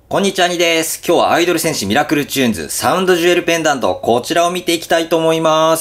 こんにちは、にです。今日はアイドル戦士ミラクルチューンズサウンドジュエルペンダント、こちらを見ていきたいと思います。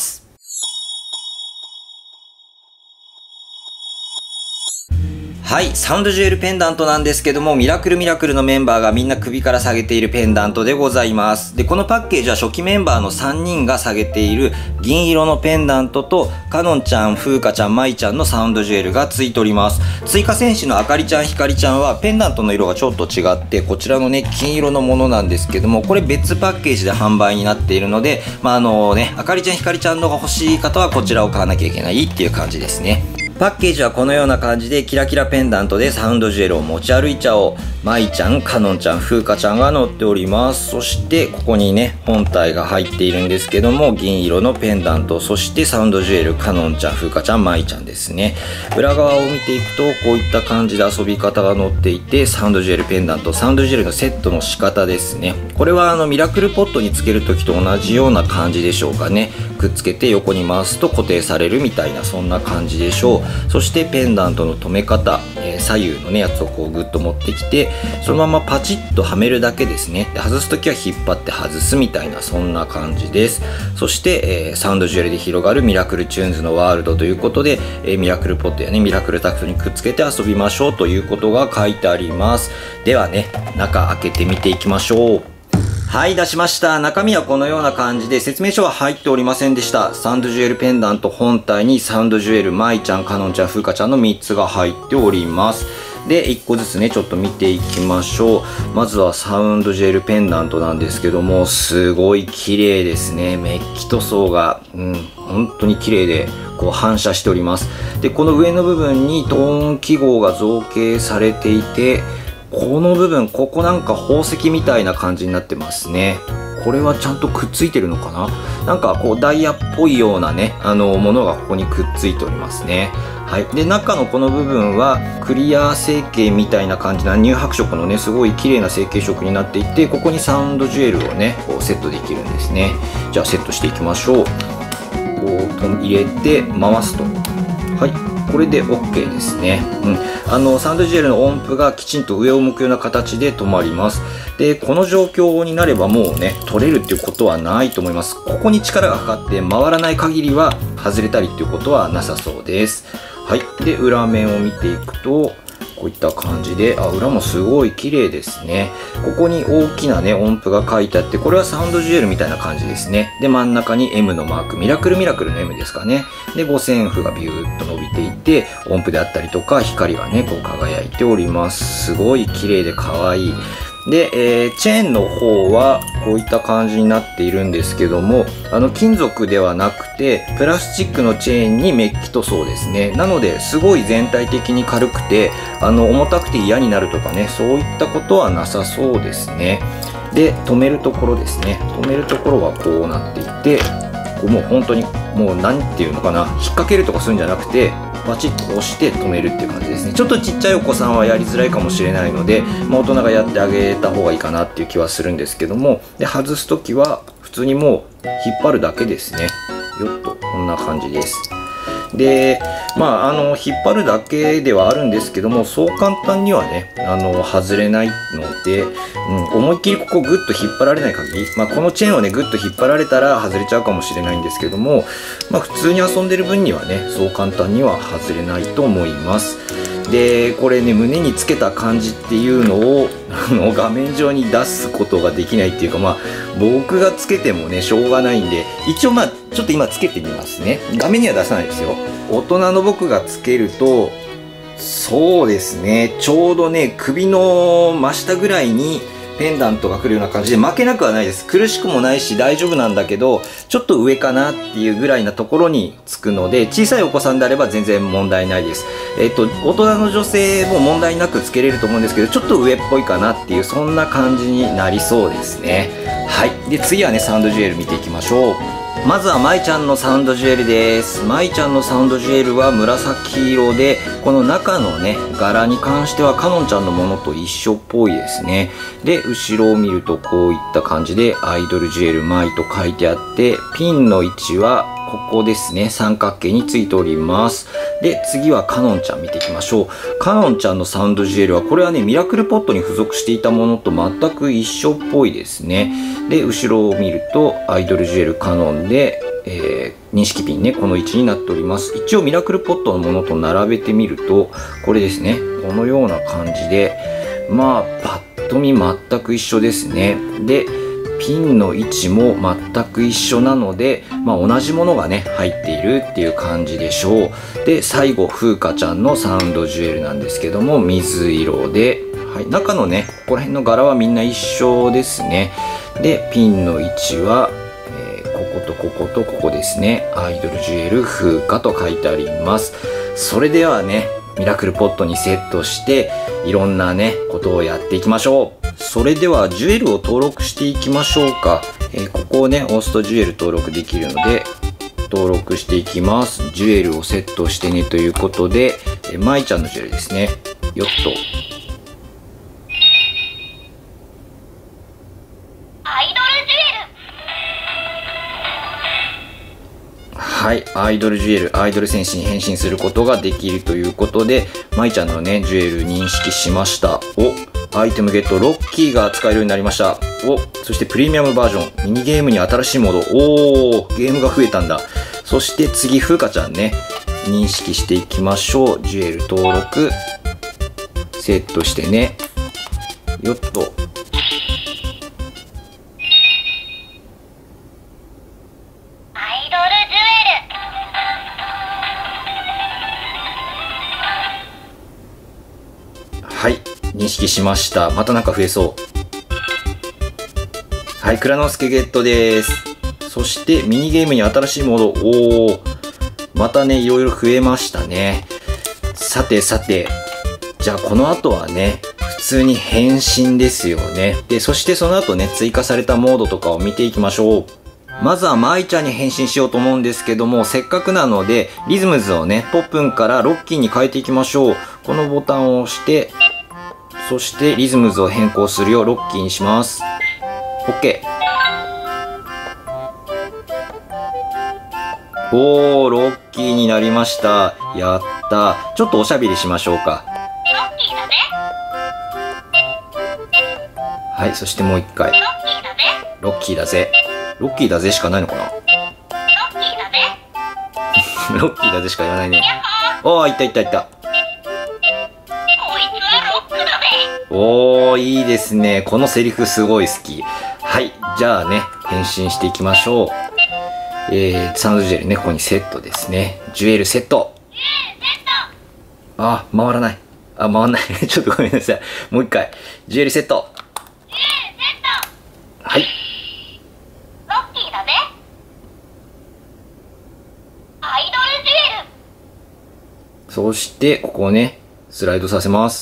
はい、サウンドジュエルペンダントなんですけども、ミラクルのメンバーがみんな首から下げているペンダントでございます。で、このパッケージは初期メンバーの3人が下げている銀色のペンダントと、かのんちゃん、ふうかちゃん、まいちゃんのサウンドジュエルがついております。追加戦士のあかりちゃん、ひかりちゃんはペンダントの色がちょっと違って、こちらのね、金色のものなんですけども、これ別パッケージで販売になっているので、あかりちゃん、ひかりちゃんのが欲しい方はこちらを買わなきゃいけないっていう感じですね。パッケージはこのような感じでキラキラペンダントでサウンドジュエルを持ち歩いちゃおう。まいちゃん、かのんちゃん、ふうかちゃんが載っております。そしてここにね、本体が入っているんですけども、銀色のペンダント、そしてサウンドジュエル、かのんちゃん、ふうかちゃん、まいちゃんですね。裏側を見ていくと、こういった感じで遊び方が載っていて、サウンドジュエルペンダント、サウンドジュエルのセットの仕方ですね。これはミラクルポットにつけるときと同じような感じでしょうかね。くっつけて横に回すと固定されるみたいな、そんな感じでしょう。そしてペンダントの留め方、左右のねやつをこうグッと持ってきて、そのままパチッとはめるだけですね。で、外すときは引っ張って外すみたいな、そんな感じです。そして、サウンドジュエルで広がるミラクルチューンズのワールドということで、ミラクルポットやねミラクルタクトにくっつけて遊びましょうということが書いてあります。ではね、中開けてみていきましょう。はい、出しました。中身はこのような感じで、説明書は入っておりませんでした。サウンドジュエルペンダント本体にサウンドジュエル、まいちゃん、かのんちゃん、ふうかちゃんの3つが入っております。で、1個ずつね、ちょっと見ていきましょう。まずはサウンドジュエルペンダントなんですけども、すごい綺麗ですね。メッキ塗装が、本当に綺麗で、こう反射しております。で、この上の部分にトーン記号が造形されていて、この部分、ここなんか宝石みたいな感じになってますね。これはちゃんとくっついてるのかな？なんかこうダイヤっぽいようなね、ものがここにくっついておりますね。はい。で、中のこの部分はクリア成形みたいな感じな乳白色のね、すごい綺麗な成形色になっていて、ここにサウンドジュエルをね、こうセットできるんですね。じゃあセットしていきましょう。こう入れて回すと。はい。これで OK ですね。サウンドジュエルの音符がきちんと上を向くような形で止まります。で、この状況になればもうね、取れるっていうことはないと思います。ここに力がかかって回らない限りは外れたりっていうことはなさそうです。はい。で、裏面を見ていくと、こういった感じで、裏もすごい綺麗ですね。ここに大きなね、音符が書いてあって、これはサウンドジュエルみたいな感じですね。で、真ん中に M のマーク、ミラクルの M ですかね。で、五線譜がビューッと伸びていて、音符であったりとか、光がね、こう輝いております。すごい綺麗で可愛い。で、チェーンの方はこういった感じになっているんですけども、金属ではなくてプラスチックのチェーンにメッキ塗装ですね。なのですごい全体的に軽くて、重たくて嫌になるとかね、そういったことはなさそうですね。で、止めるところですね。止めるところはこうなっていて、もう本当にもうなんていうのかな、引っ掛けるとかするんじゃなくて、バチッと押して止めるっていう感じですね。ちょっとちっちゃいお子さんはやりづらいかもしれないので、大人がやってあげた方がいいかなっていう気はするんですけども、で、外すときは普通にもう引っ張るだけですね。よっと、こんな感じです。で、引っ張るだけではあるんですけども、そう簡単にはね、外れないので、思いっきりここグッと引っ張られない限り、このチェーンをね、グッと引っ張られたら外れちゃうかもしれないんですけども、普通に遊んでる分にはね、そう簡単には外れないと思います。で、これね、胸につけた感じっていうのを画面上に出すことができないっていうか、僕がつけてもね、しょうがないんで、一応ちょっと今つけてみますね。画面には出さないですよ。大人の僕がつけると、そうですね、ちょうどね、首の真下ぐらいにペンダントが来るような感じで、負けなくはないです。苦しくもないし大丈夫なんだけど、ちょっと上かなっていうぐらいなところにつくので、小さいお子さんであれば全然問題ないです。大人の女性も問題なくつけれると思うんですけど、ちょっと上っぽいかなっていう、そんな感じになりそうですね。はい。で、次はね、サウンドジュエル見ていきましょう。まずはまいちゃんのサウンドジュエルです。まいちゃんのサウンドジュエルは紫色で、この中のね、柄に関してはかのんちゃんのものと一緒っぽいですね。で、後ろを見るとこういった感じでアイドルジュエルマイと書いてあって、ピンの位置はここですね。三角形についております。で、次はカノンちゃん見ていきましょう。カノンちゃんのサウンドジュエルは、これはね、ミラクルポットに付属していたものと全く一緒っぽいですね。で、後ろを見ると、アイドルジュエルカノンで、認識ピンね、この位置になっております。一応ミラクルポットのものと並べてみると、これですね。このような感じで、まあ、パッと見全く一緒ですね。で、ピンの位置も全く一緒なので、まあ、同じものがね、入っているっていう感じでしょう。で、最後、風花ちゃんのサウンドジュエルなんですけども、水色で、はい、中のね、ここら辺の柄はみんな一緒ですね。で、ピンの位置は、こことこことここですね。アイドルジュエル風花と書いてあります。それではね、ミラクルポットにセットして、いろんなね、ことをやっていきましょう。それでは、ジュエルを登録していきましょうか。ここをね、押すとジュエル登録できるので、登録していきます。ジュエルをセットしてねということで、舞ちゃんのジュエルですね。よっと。はい、アイドルジュエル、アイドル戦士に変身することができるということで、舞ちゃんのね、ジュエル認識しました。アイテムゲット、ロッキーが使えるようになりました。そしてプレミアムバージョン、ミニゲームに新しいモード。ゲームが増えたんだ。そして次、風花ちゃんね、認識していきましょう。ジュエル登録、セットしてね。よっと。はい、認識しました。またなんか増えそう。はい、蔵之介ゲットです。そしてミニゲームに新しいモード。またね、いろいろ増えましたね。さてさて、じゃあこの後はね、普通に変身ですよね。で、そしてその後ね、追加されたモードとかを見ていきましょう。まずは舞ちゃんに変身しようと思うんですけども、せっかくなので、リズムズをね、ポップンからロッキーに変えていきましょう。このボタンを押して、そしてリズムズを変更するようロッキーにします。OK。ロッキーになりました。やった。ちょっとおしゃべりしましょうか。はい、そしてもう一回。ロッキーだぜ。ロッキーだぜしかないのかな。ロッキーだぜしか言わないね。いったいったいった。いいですね。このセリフすごい好き。はい。じゃあね、変身していきましょう。サウンドジュエルね、ここにセットですね。ジュエルセット。回らない。回んない。ちょっとごめんなさい。もう一回。ジュエルセット。はい。ロッキーだぜ。アイドルジュエル。そして、ここをね、スライドさせます。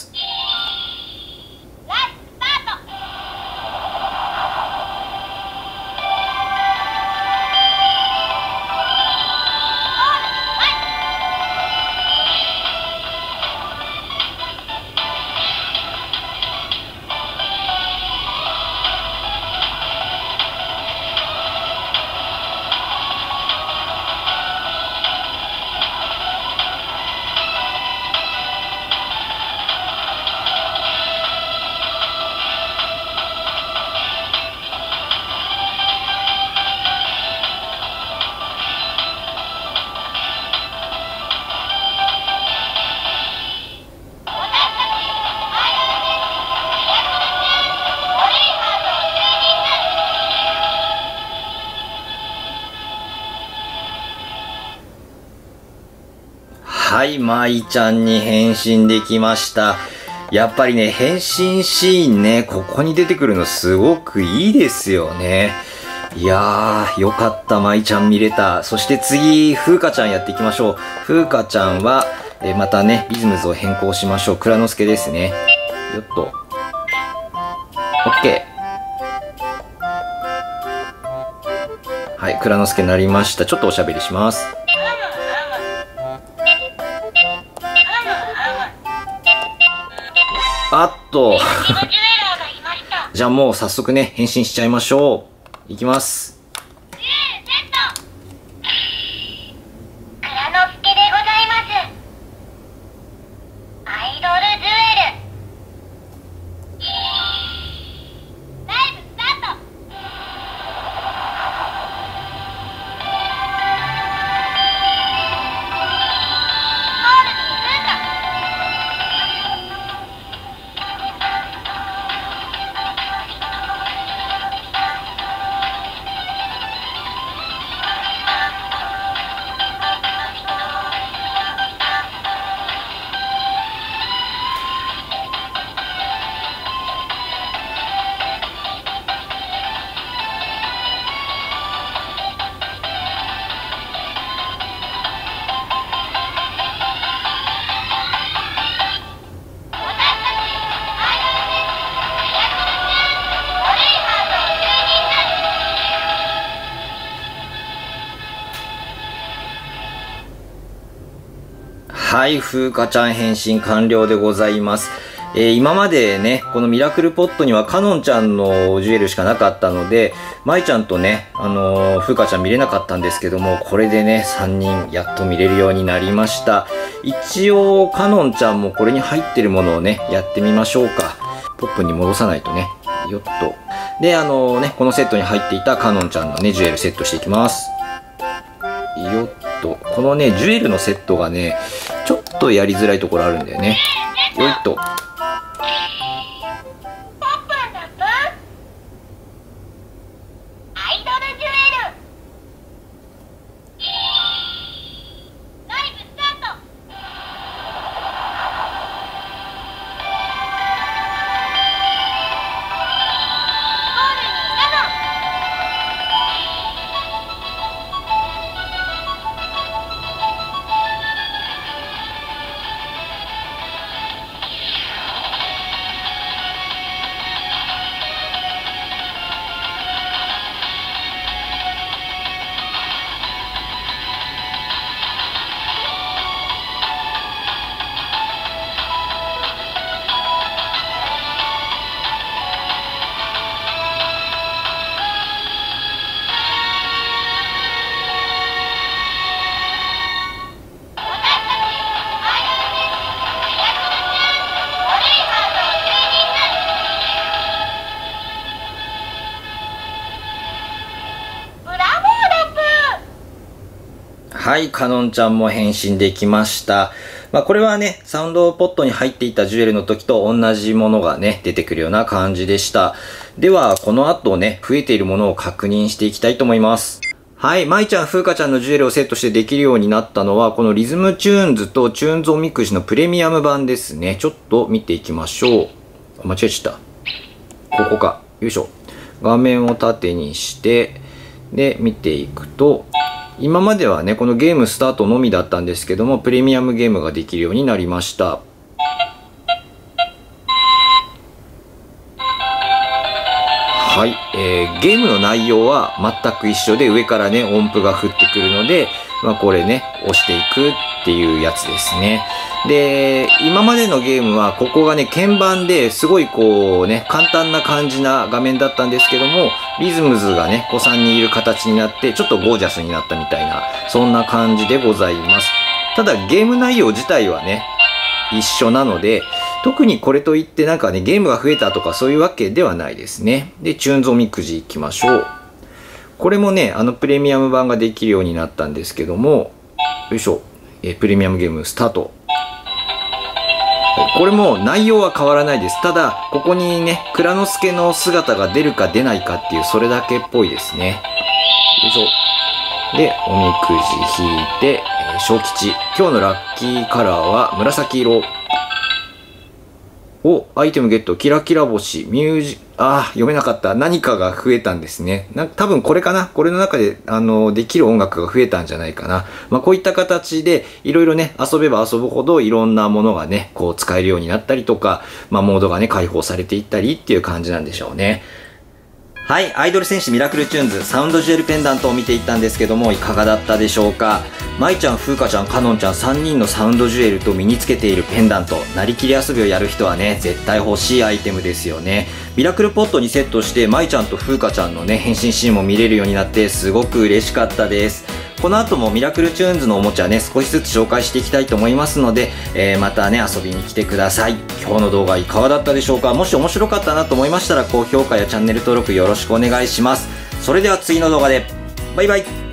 はい、舞ちゃんに変身できました。やっぱりね、変身シーンね、ここに出てくるのすごくいいですよね。いやー、よかった、舞ちゃん見れた。そして次、風花ちゃんやっていきましょう。風花ちゃんは、またね、リズムズを変更しましょう。蔵之介ですね。よっと。OK。はい、蔵之介になりました。ちょっとおしゃべりします。じゃあもう早速ね、変身しちゃいましょう。いきます。 はい、風花ちゃん変身完了でございます。今までね、このミラクルポットにはカノンちゃんのジュエルしかなかったので、舞ちゃんとね、風花ちゃん見れなかったんですけども、これでね、3人やっと見れるようになりました。一応、カノンちゃんもこれに入ってるものをね、やってみましょうか。ポップに戻さないとね。よっと。で、このセットに入っていたカノンちゃんのね、ジュエルセットしていきます。よっと。このね、ジュエルのセットがね、ちょっとやりづらいところあるんだよね。よいっと。はい、カノンちゃんも変身できました。これはね、サウンドポットに入っていたジュエルの時と同じものがね、出てくるような感じでした。では、この後ね、増えているものを確認していきたいと思います。はい、舞ちゃん、風花ちゃんのジュエルをセットしてできるようになったのは、このリズムチューンズとチューンズおみくじのプレミアム版ですね。ちょっと見ていきましょう。間違えちゃった。ここか。よいしょ。画面を縦にして、で、見ていくと、今まではね、このゲームスタートのみだったんですけども、プレミアムゲームができるようになりました。はい、ゲームの内容は全く一緒で、上からね、音符が降ってくるので、これね、押していくっていうやつですね。で、今までのゲームは、ここがね、鍵盤ですごいこうね、簡単な感じな画面だったんですけども、リズムズがね、3人いる形になって、ちょっとゴージャスになったみたいな、そんな感じでございます。ただ、ゲーム内容自体はね、一緒なので、特にこれといってなんかね、ゲームが増えたとかそういうわけではないですね。で、チューンズおみくじいきましょう。これもね、プレミアム版ができるようになったんですけども、よいしょ。プレミアムゲームスタート。これも内容は変わらないです。ただ、ここにね、蔵之介の姿が出るか出ないかっていう、それだけっぽいですね。よいしょ。で、おみくじ引いて、小吉。今日のラッキーカラーは紫色。お、アイテムゲット、キラキラ星、ミュージ、読めなかった。何かが増えたんですね。多分これかな。これの中で、できる音楽が増えたんじゃないかな。こういった形で、いろいろね、遊べば遊ぶほど、いろんなものがね、こう使えるようになったりとか、モードがね、解放されていったりっていう感じなんでしょうね。はい、アイドル戦士ミラクルチューンズサウンドジュエルペンダントを見ていったんですけども、いかがだったでしょうか。舞ちゃん、風花ちゃん、カノンちゃん3人のサウンドジュエルと身につけているペンダント、なりきり遊びをやる人はね、絶対欲しいアイテムですよね。ミラクルポットにセットして舞ちゃんと風花ちゃんのね、変身シーンも見れるようになってすごく嬉しかったです。この後もミラクルチューンズのおもちゃね、少しずつ紹介していきたいと思いますので、またね、遊びに来てください。今日の動画いかがだったでしょうか。もし面白かったなと思いましたら、高評価やチャンネル登録よろしくお願いします。それでは次の動画で、バイバイ。